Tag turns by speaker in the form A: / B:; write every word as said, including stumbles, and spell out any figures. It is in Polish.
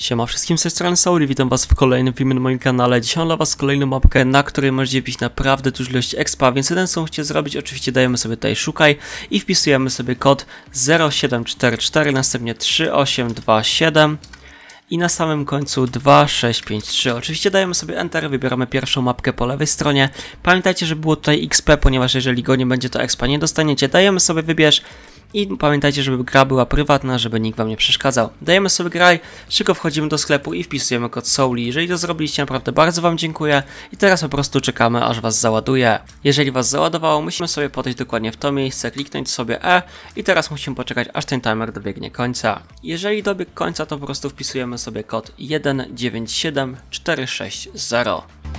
A: Siema wszystkim, z tej strony Sovly, witam was w kolejnym filmie na moim kanale. Dzisiaj mam dla was kolejną mapkę, na której możecie wbić naprawdę dużą ilość expa, więc jeden co musicie zrobić, oczywiście dajemy sobie tutaj szukaj i wpisujemy sobie kod zero siedem cztery cztery, następnie trzy osiem dwa siedem i na samym końcu dwa sześć pięć trzy. Oczywiście dajemy sobie enter, wybieramy pierwszą mapkę po lewej stronie. Pamiętajcie, że było tutaj X P, ponieważ jeżeli go nie będzie, to expa nie dostaniecie. Dajemy sobie wybierz. I pamiętajcie, żeby gra była prywatna, żeby nikt wam nie przeszkadzał. Dajemy sobie graj, szybko wchodzimy do sklepu i wpisujemy kod Sovly. Jeżeli to zrobiliście, naprawdę bardzo wam dziękuję. I teraz po prostu czekamy, aż was załaduje. Jeżeli was załadowało, musimy sobie podejść dokładnie w to miejsce, kliknąć sobie E i teraz musimy poczekać, aż ten timer dobiegnie końca. Jeżeli dobiegł końca, to po prostu wpisujemy sobie kod jeden dziewięć siedem cztery sześć zero.